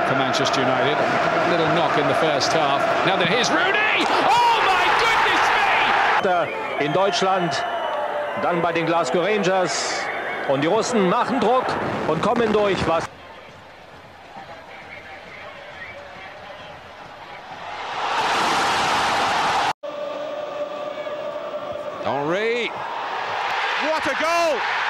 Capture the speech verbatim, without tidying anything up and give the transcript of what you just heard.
for Manchester United. A little knock in the first half. Now then, here's Rooney! Oh my goodness me! In Deutschland, dann bei den Glasgow Rangers. Und die Russen machen Druck und kommen durch. Was Henry. What a goal!